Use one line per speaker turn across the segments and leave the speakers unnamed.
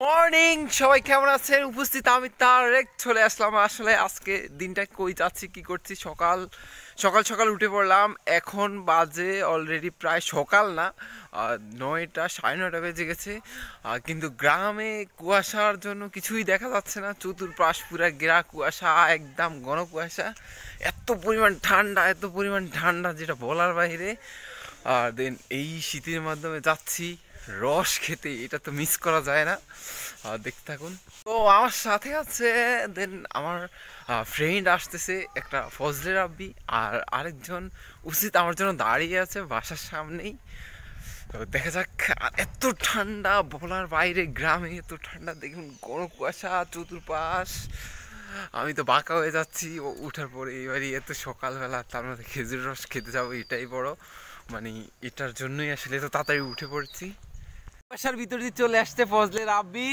Morning সবাই কেমন আছেন? উপস্থিত আমি তারেক চলে আসলাম। আসলে আজকে দিনটা কই যাচ্ছি কি করছি, সকাল সকাল সকাল উঠে পড়লাম। এখন বাজে অলরেডি প্রায় সকাল না, 9টা 9:30 বেজে গেছে। কিন্তু গ্রামে কুয়াশার জন্য কিছুই দেখা যাচ্ছে না। চতুর্পাশ পুরা ঘেরা কুয়াশা, একদম ঘন কুয়াশা। এত পরিমাণ ঠান্ডা, এত পরিমাণ ঠান্ডা যেটা বলার বাইরে। আর দেন এই শীতের মাধ্যমে যাচ্ছি রস খেতে, এটা তো মিস করা যায় না। দেখতে থাকুন। তো আমার সাথে আছে দেন আমার ফ্রেন্ড আসতেছে, একটা ফজলে রাব্বি, আর আরেকজন উচিত আমার জন্য দাঁড়িয়ে আছে বাসার সামনেই। তো দেখা যাক। এত ঠান্ডা বলার বাইরে, গ্রামে এত ঠান্ডা দেখুন, ঘন কুয়াশা চতুর্পাশ। আমি তো বাঁকা হয়ে যাচ্ছি উঠার পরে। এবারই এত সকালবেলা, তার মধ্যে খেজুর রস খেতে যাবো, এটাই বড় মানে, এটার জন্যই আসলে তো তাড়াতাড়ি উঠে পড়ছি। বাসার ভিতর দিয়ে চলে আসতে ফজলে রাব্বি।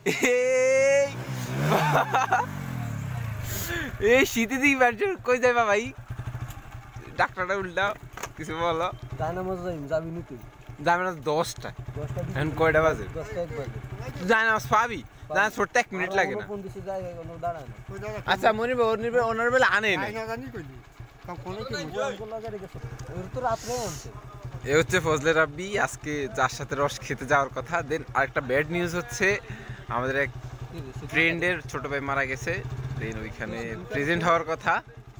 এই শীতে দিই কই যাইবা ভাই? ডাক্তারটা উল্টা কিছু বলো।
যাবি নাকি?
যাবে না 10টা। এখন কয়টা বাজে? জানি না পাবি, জানা ছোট্ট 1 মিনিট লাগে না। আচ্ছা মনির ভাই ওনার বেলা আনে না। এ হচ্ছে ফজলে রাব্বি, আজকে যার সাথে রস খেতে যাওয়ার কথা। দেন আরেকটা ব্যাড নিউজ হচ্ছে, আমাদের এক ফ্রেন্ডের ছোট ভাই মারা গেছে। দেন ওইখানে প্রেজেন্ট হওয়ার কথা।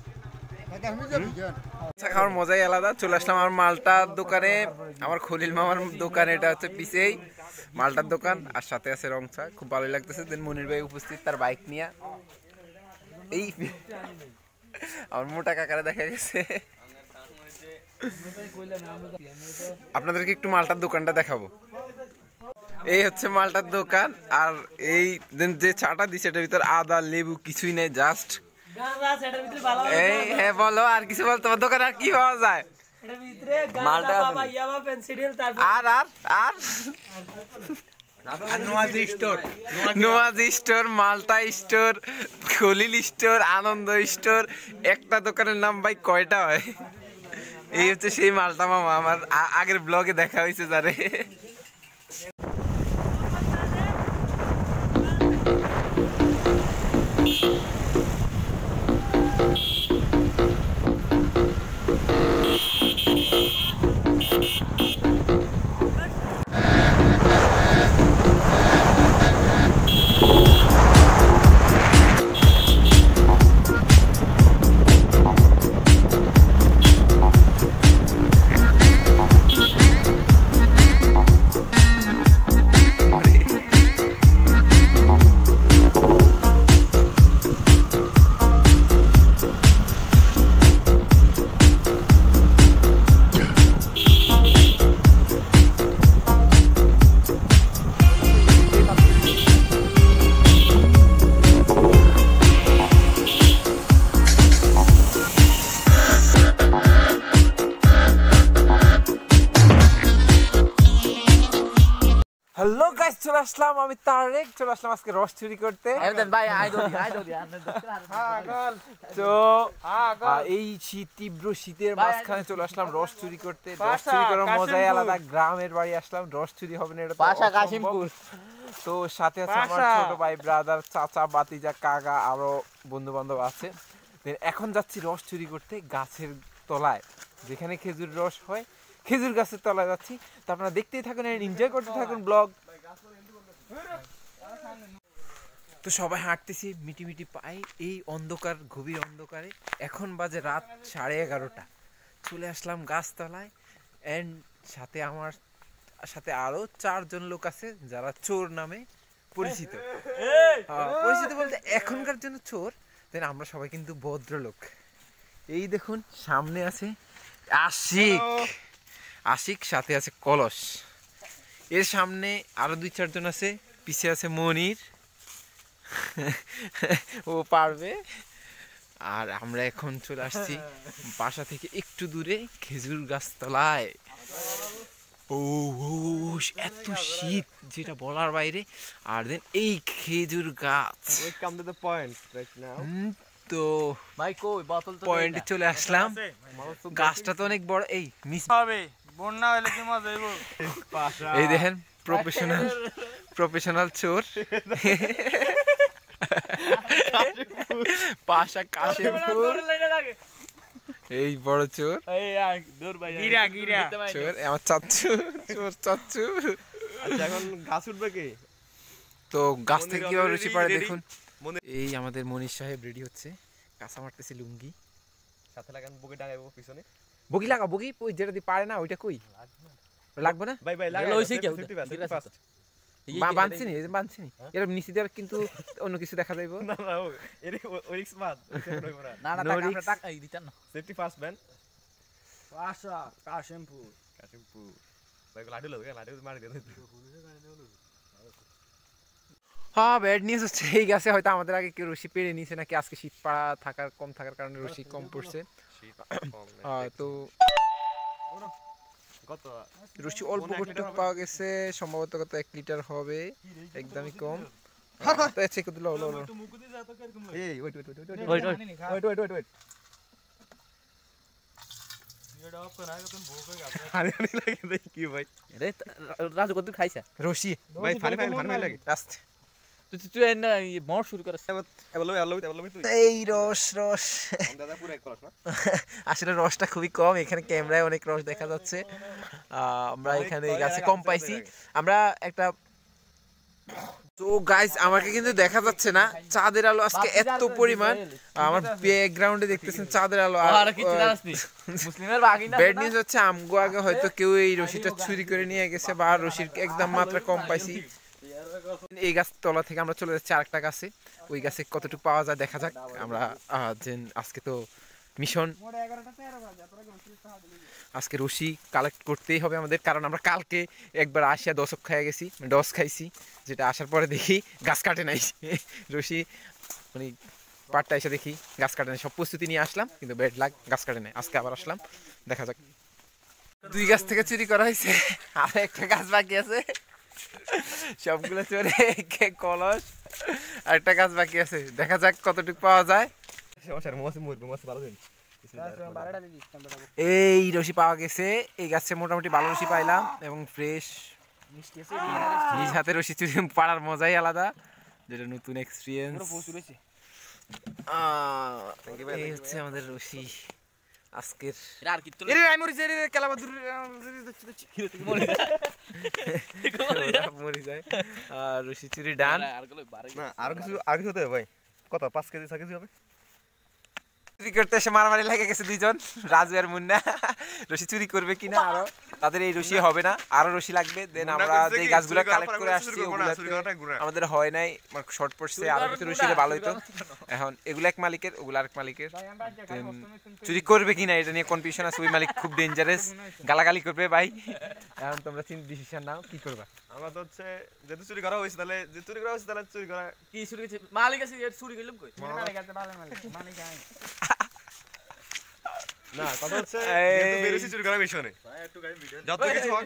খাওয়ার মজাই আলাদা। চলে আসলাম আমার মালটার দোকানে, আমার খলিল মামার দোকান। এটা হচ্ছে পিছেই মালটার দোকান, আর সাথে আছে রং চা। খুব ভালোই লাগতেছে। দেন মনির ভাই উপস্থিত তার বাইক নিয়ে। এই আমার মোটা কাকারা দেখা গেছে। আপনাদেরকে একটু মালটার দোকানটা দেখাবো। এই হচ্ছে মালটার দোকান। আর এই যে চাটা দিচ্ছে এটার ভিতর আদা লেবু কিছুই নেই, জাস্ট এই। হ্যাঁ বলো, আর কিছু বল। তোমার দোকানে আর কি পাওয়া যায়? আর আর আর নোয়াজি স্টোর, মালটা store, Khalil store, Anand store. একটা দোকানের নাম ভাই কয়টা হয়? এই হচ্ছে সেই মালটা মামা, আমার আগের ব্লগে দেখা হয়েছে যারে। হ্যালো গাইস, চলে আসলাম আমি তারেক, চলে আসলাম আজকে রস চুরি করতে। তো এই শীত, তীব্র শীতের মাঝখানে চলে আসলাম রস চুরি করতে। রস চুরি করার মজাই আলাদা। গ্রামের বাড়ি আসলাম, রস চুরি হবে না এটা তো। তো সাথে আছে আমার ছোট ভাই, ব্রাদার, চাচা, বাতিজা, কাকা, আরো বন্ধু বান্ধব আছে। এখন যাচ্ছি রস চুরি করতে গাছের তলায়, যেখানে খেজুর রস হয়। খেজুর গাছের তলায় যাচ্ছি। তো আপনারা দেখতেই থাকুন, এনজয় করতে থাকুন ব্লগ। তো সবাই হাঁটতেছি মিটি মিটি পাই এই অন্ধকার, গভীর অন্ধকারে। এখন বাজে রাত 11:30। চলে আসলাম গাছতলায়। এন্ড সাথে আমার সাথে আরো 4জন লোক আছে যারা চোর নামে পরিচিত। পরিচিত বলতে এখনকার জন্য চোর। দেন আমরা সবাই কিন্তু ভদ্রলোক। এই দেখুন সামনে আছে আশিক, সাথে আছে কলস। এর সামনে আরো 2-4 জন আছে, পিছে আছে মনির, ও পারবে। আর আমরা এখন চলে আসছি বাসা থেকে একটু দূরে খেজুর গাছতলায়। ও এত শীত যেটা বলার বাইরে। আর দেন এই খেজুর গাছ। তো ভাই কই বোতল তো পয়েন্টে চলে আসলাম। গাছটা তো অনেক বড়। এই মিস হবে বন্যা হলে কি মজা হইব। এই দেখেন প্রফেশনাল প্রফেশনাল চোর পাশা কাশিমপুর এই বড় চোর চোর আমার চাচ্ছু চোর চাচ্ছু।
আচ্ছা এখন গাছ উঠবে কি?
তো গাছ থেকে কিভাবে রুচি পারে দেখুন। এই আমাদের মনীষ সাহেব রেডি হচ্ছে, কাঁচা মারতেছে লুঙ্গি।
সাথে লাগান বগি টাঙাইবো পিছনে।
বগি লাগা, বগি ওই যেটা দিয়ে পারে না ওইটা কই লাগবে না?
ভাই ভাই লাগা
লইছে কি
ফার্স্ট।
বানছিনি এই যে বানছিনি এরকম নিচে দিয়ে কিন্তু অন্য কিছু দেখা যাইবো
না না এর ওই রিস্ক মাত
না না
No
টাকা
risk.
টাকা এই দিতেন না।
Safety first man.
পাশা কাশিমপুর
কাশিমপুর ভাই লাডু লও লাডু মার দে।
হ্যাঁ ব্যাড নিউজ হচ্ছে এই গাছে হয়তো আমাদের আগে কেউ রশি পেরে নিয়েছে নাকি আজকে শীত পাড়া থাকার কম থাকার কারণে রশি কম পড়ছে। তো
কত
রশি অল্প কটুক পাওয়া গেছে, সম্ভবত কত 1 লিটার হবে, একদমই কম। তো চেক করে লো লো লো।
এই wait wait wait
wait
wait wait wait আরে লাগে দেখ কি ভাই
রে রাজু কত খাইছা
রশি
ভাই ফানি লাগে
আস্তে
তুই না মর শুরু করছ।
এবালো তুই
এই রস রস
দাদা পুরো এক করছ না।
আসলে রসটা খুবই কম, এখানে ক্যামেরায় অনেক রস দেখা যাচ্ছে। আমরা এখানে এই গাছে কম পাইছি আমরা একটা। তো গাইস আমাকে কিন্তু দেখা যাচ্ছে না, চাঁদের আলো আজকে এত পরিমাণ, আমার ব্যাকগ্রাউন্ডে দেখতেছেন চাঁদের আলো।
আর কিছু জানাস নি মুসলিমের বাগি না।
ব্যাড নিউজ হচ্ছে আমগো আগে হয়তো কেউ এই রশিটা চুরি করে নিয়ে গেছে বা রশির একদম মাত্রা কম পাইছি। এই গাছ তলা থেকে আমরা চলে যাচ্ছি আরেকটা গাছে, ওই গাছে কতটুকু পাওয়া যায় দেখা যাক। আমরা আজকে তো মিশন, আজকে রশি কালেক্ট করতেই হবে আমাদের, কারণ আমরা কালকে একবার আসিয়া দশক খাইয়া গেছি, ডস খাইছি, যেটা আসার পরে দেখি গাছ কাটে নাই রশি মানে পাটটা এসে দেখি গাছ কাটে নাই। সব প্রস্তুতি নিয়ে আসলাম কিন্তু ব্যাড লাগ গাছ কাটে নাই। আজকে আবার আসলাম, দেখা যাক। 2 গাছ থেকে চুরি করা হয়েছে, আর একটা গাছ বাকি আছে, সবগুলো চোরে কলস, আর একটা গাছ বাকি আছে, দেখা যাক কতটুকু পাওয়া যায়।
ভালো দিন
এই রশি পাওয়া গেছে, এই গাছে মোটামুটি ভালো রশি পাইলাম এবং ফ্রেশ। নিজ হাতে রশি চুরি পাড়ার মজাই আলাদা, যেটা নতুন এক্সপিরিয়েন্স। এই হচ্ছে আমাদের রশি আজকের।
আর কি তো
এরে আই মরি যাই রে কেলাবা দূর মরি যায়। আর রশি চুরি ডান।
আর গুলো বারে
না আর কিছু হতে হবে ভাই। কত 5 কেজি 6 কেজি হবে?
চুরি করতে এসে মারামারি লেগে গেছে দুইজন, রাজু আর মুন্না। রশি চুরি করবে কিনা আরো, তাদের এই রশি হবে না, আরো রশি লাগবে। দেন আমরা যে গাছগুলো কালেক্ট করে আসছি আমাদের হয় নাই, শর্ট পড়ছে, আরো কিছু রশি হলে ভালো হতো। এখন এগুলো এক মালিকের, ওগুলো আরেক মালিকের। চুরি করবে কিনা এটা নিয়ে কনফিউশন আছে, ওই মালিক খুব ডেঞ্জারাস, গালাগালি করবে ভাই। এখন তোমরা ডিসিশন নাও কি করবা।
আমরা তো হচ্ছে যেহেতু চুরি করা হয়েছে তাহলে যে চুরি করা হয়েছে তাহলে চুরি করা
কি শুরু করেছে মালিক আছে চুরি করলাম কই
না কথা হচ্ছে যেহেতু বেরোছি চুরি করা বিষয় নেই, যত কিছু হোক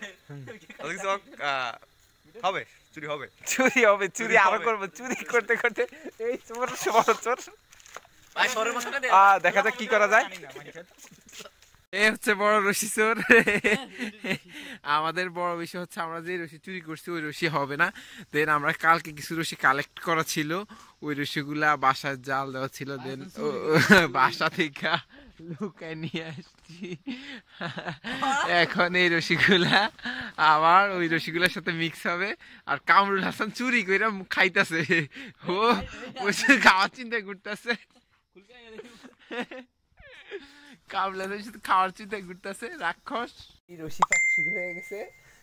হবে চুরি হবে,
চুরি হবে, চুরি আরো করবো, চুরি করতে করতে এই চোর বড় চোর।
ভাই সরের মশলা দে
দেখা যাক কি করা যায়। এই হচ্ছে বড় রশি চোর। আমাদের বড় বিষয় হচ্ছে আমরা যে রশি চুরি করছি ওই রশি হবে না। দেন আমরা কালকে কিছু রশি কালেক্ট করা ছিল, ওই রশিগুলা বাসায় জাল দেওয়া ছিল, দেন বাসা থেকে লুকায় নিয়ে আসছি। এখন এই রশিগুলা আবার ওই রশিগুলার সাথে মিক্স হবে। আর কামরুল হাসান চুরি করে খাইতেছে, ও খাওয়ার চিন্তা করতেছে, কামরুল হাসান শুধু খাওয়ার চিন্তা করতেছে, রাক্ষস। এই রশি পাক শুরু হয়ে গেছে,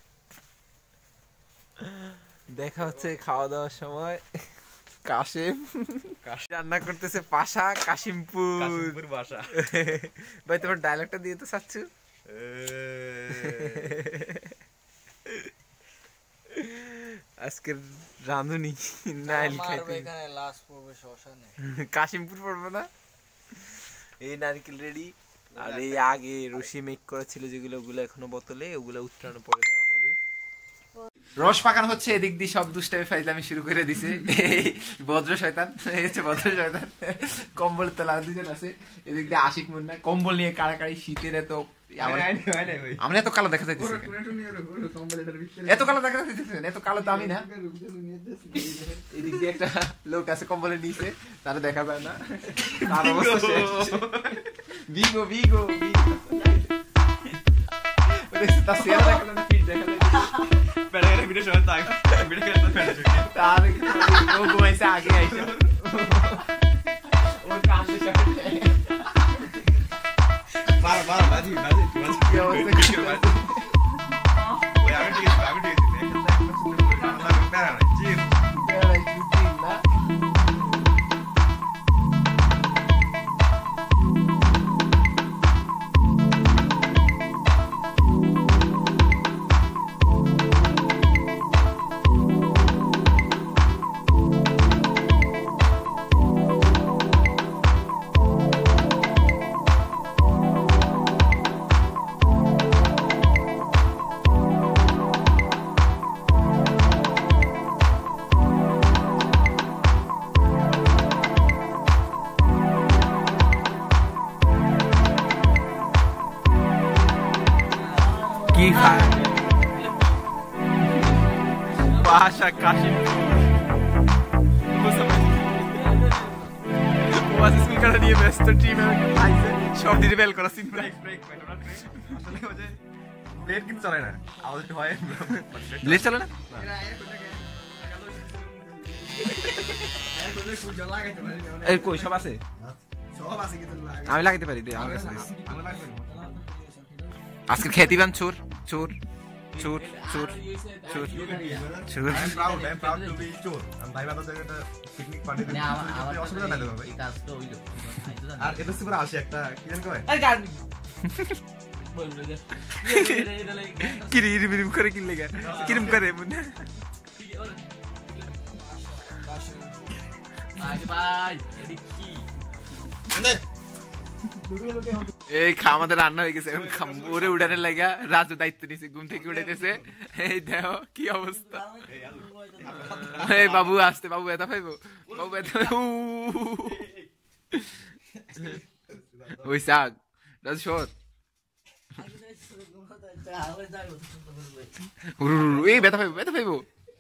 দেখা হচ্ছে খাওয়া দাওয়ার সময়। কাশিম রান্না করতেছে পাশা কাশিমপুর
বাসা।
ভাই তোমার ডায়লগটা দিয়ে তো চাচ্ছু। আজকের রাঁধুনি নাইল খাইতে কাশিমপুর পড়বো না। এই নারকেল রেডি, আর এই আগে রশি মেক করা ছিল যেগুলো, ওগুলো এখনো বোতলে, ওগুলো উত্তরায়ণ পরে দেওয়া হবে। রস পাকানো হচ্ছে, এদিক দিয়ে সব দুষ্টামি ফাইজলামি শুরু করে দিছে ভদ্র শয়তান। এই হচ্ছে ভদ্র শয়তান, কম্বল তোলা দুজন আছে, এদিক দিয়ে আশিক মুন্না কম্বল নিয়ে কাড়াকাড়ি, শীতের এত আমরা এত কালো দেখা যাইতেছে এত কালো দেখা যাইতেছে এত কালো তো আমি না এদিক দিয়ে একটা লোক আছে কম্বলের নিচে তারা দেখা যায় না তার অবস্থা শেষ বিগো বিগো তার শেয়ার দেখালেন ফিট দেখালেন
ভিডিও শোনা তাই ভিডিও করতে পেরেছি
তার ও ঘুমাইছে আগে আইছে ওর কান্দে সাথে
বারবার বাজি
কি অবস্থা কি বাজি
ওই আমি ঠিক আছে প্যারা নাই চিল
কি খায় পাশা কাশিম ওয়াজ স্কুল কাটা নিয়ে ব্যস্ত টিম আইছে সব দিতে বেল করা সিন
ব্রেক আসলে ওই যে ব্লেড কিন্তু চলে না আওয়াজ একটু হয়
ব্লেড চলে না এই কই সব আছে আমি লাগাইতে পারি দে আমার কাছে আজকে খেতিবান চোর চোর চোর চোর চোর চোর
I'm proud to be চোর আমি ভাই বাবা একটা পিকনিক পার্টি দিতে অসুবিধা নাই ভাই আর এটা সুপার আসে একটা কি জান কয়
কিরিম করে কি লেগা কিরিম করে মনে
ভাই এদিক কি
এই আমাদের রান্না হয়ে গেছে এখন ওরে উঠানের লাগা রাজু দায়িত্ব নিছে ঘুম থেকে উঠাইতেছে এই দেখো কি অবস্থা এই বাবু আসতে বাবু ব্যথা পাইবো বাবু ব্যথা ওই শাক রাজু সর এই ব্যথা পাইবো ব্যথা পাইবো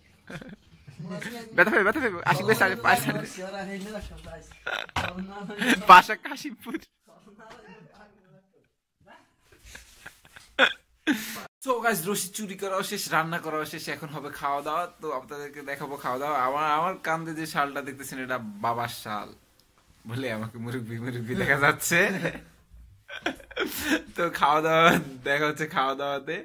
ব্যথা পাইবো ব্যথা পাইবো আশিক ভাই সাড়ে পাশা কাশিমপুর তো গাইস রশি চুরি করা শেষ রান্না করা শেষ এখন হবে খাওয়া দাওয়া তো আপনাদেরকে দেখাবো খাওয়া দাওয়া আমার কান্দে যে শালটা দেখতেছেন এটা বাবার শাল বলে আমাকে মুরব্বি দেখা যাচ্ছে তো খাওয়া দাওয়া দেখা হচ্ছে খাওয়া দাওয়াতে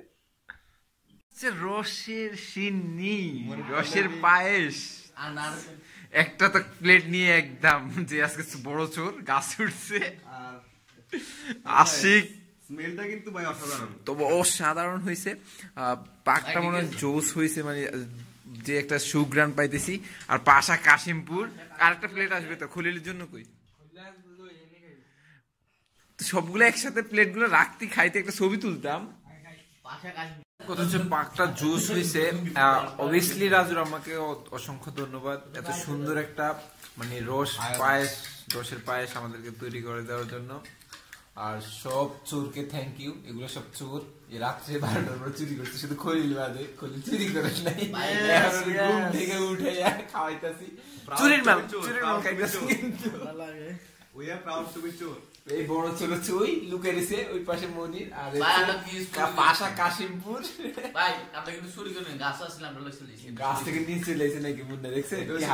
রসের সিন্নি রসের পায়েস একটা তো প্লেট নিয়ে একদম যে আজকে বড় চোর গাছ উঠছে আশিক
স্মেলটা কিন্তু ভাই অসাধারণ
তবে অসাধারণ হয়েছে পাকটা মনে হয় জোস হয়েছে মানে যে একটা সুগ্রান পাইতেছি আর পাশা কাশিমপুর আর একটা প্লেট আসবে তো খলিলের জন্য কই সবগুলো একসাথে প্লেট গুলো রাখতে খাইতে একটা ছবি তুলতাম কথা হচ্ছে পাকটা জুস হয়েছে অবভিয়াসলি রাজুর আমাকে অসংখ্য ধন্যবাদ এত সুন্দর একটা মানে রসের পায়েস আমাদেরকে তৈরি করে দেওয়ার জন্য আর সব চোরকে থ্যাংক ইউ এগুলো সব চোর এই রাত্রে 12টার পর চুরি করছে শুধু খলিল বাদে খলিল চুরি করে নাই ঘুম থেকে উঠে খাওয়াইতাছি চুরির মাল খাইতেছি কিন্তু
we are proud to be চোর
এই বড় ছোট চুই লুকে দিছে ওই পাশে মনির আর পাশা কাশিমপুর
ভাই আমরা কিন্তু চুরি করি গাছ আসলে আমরা লইছি
গাছ থেকে নিচে লেছে নাকি মুন্না দেখছে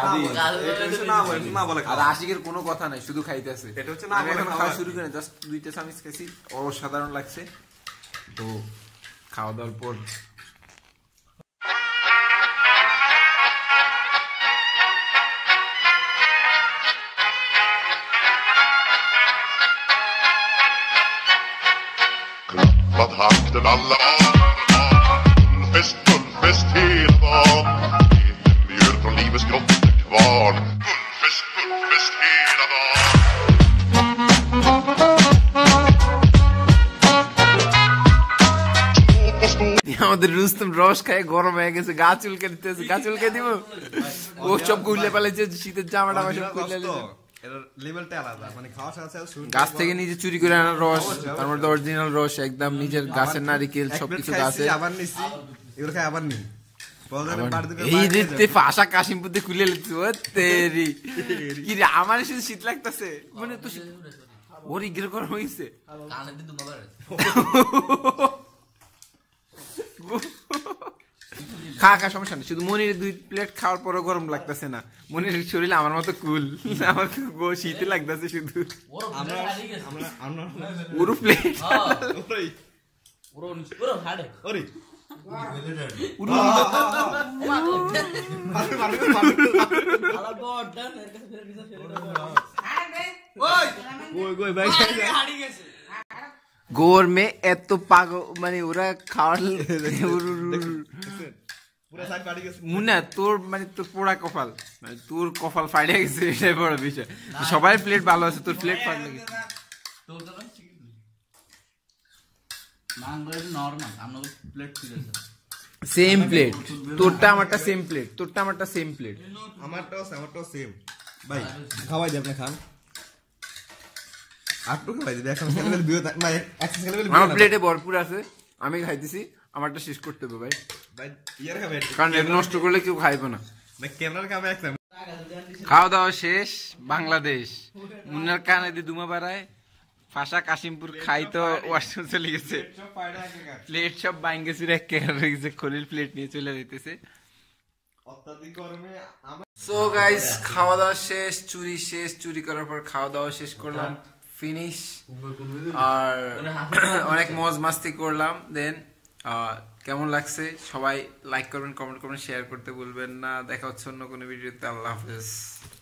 না বলে
আর আশিকের কোনো কথা নাই শুধু খাইতেছে
এটা হচ্ছে না বলে
খাওয়া শুরু করে জাস্ট দুইটা চামচ খেয়েছি অসাধারণ লাগছে তো খাওয়া দাওয়ার পর
Vad hakten alla Gullfest hela dagen Mjöl från livets grottekvarn Gullfest hela dagen
আমাদের রুস্তম রস খায় গরম হয়ে গেছে গা চুলকে দিতেছে গা চুলকে দিব ও সব গুলে পালাইছে শীতের জামাটা সব খুলে
এর লেভেলটা আলাদা মানে খাওয়া সাথে
গাছ থেকে নিজে চুরি করে আনা রস, তারপর তো অরিজিনাল রস একদম নিজের গাছের নারিকেল সবকিছু গাছে।
আবার নিছি এগুলো খাই আবার নি
এই দেখতে পাশা কাশিমপুরতে খুলে লিখছি ও তেরি কি রে আমার শুধু শীত লাগতেছে মানে তো ওর ইগের গরম হয়েছে
কানে দিয়ে দুমা বারে
খা খা সমস্যা নেই, শুধু মনির 2 প্লেট খাওয়ার পরও গরম লাগতেছে না। মনির শরীর আমার মতো কুল, আমার শীতে লাগতেছে শুধু। পুরো প্লেট গোর মে এত পাগল মানে ওরা খাওয়ার মুন্না তোর মানে তোর পোড়া কপাল, মানে তোর কপাল ফাইটে গেছে এটাই বড় বিষয়। সবাই প্লেট ভালো আছে, তোর প্লেট ফাটলে গেছে। সেম প্লেট তোরটা আমারটা সেম প্লেট, তোরটা আমারটা সেম প্লেট।
আমারটাও সেম ভাই। খাওয়াই দে আপনি খান আটটু খাওয়াই দে এখন লেভেল বিও না এক্সেস লেভেল
আমার প্লেটে ভরপুর আছে, আমি খাইতেছি, আমারটা শেষ করতে হবে ভাই।
ভাই ইয়ার খাবে
কারণ এর নষ্ট করলে কেউ খাইবে না।
না ক্যামেরার কামে একটা
খাওয়া দাওয়া শেষ, বাংলাদেশ মুন্নার কানে দিয়ে দুমা বাড়ায়, ফাঁসা কাশিমপুর খাই তো ওয়াশরুম চলে গেছে, প্লেট সব বাইঙ্গেছে রেখে খলিল প্লেট নিয়ে চলে যেতেছে।
অত্যাধিক গরমে
সো গাইস খাওয়া দাওয়া শেষ, চুরি শেষ, চুরি করার পর খাওয়া দাওয়া শেষ করলাম, ফিনিশ। আর অনেক মজ মাস্তি করলাম। দেন কেমন লাগছে সবাই লাইক করবেন, কমেন্ট করবেন, শেয়ার করতে ভুলবেন না। দেখা হচ্ছে অন্য কোনো ভিডিওতে। আল্লাহ হাফেজ।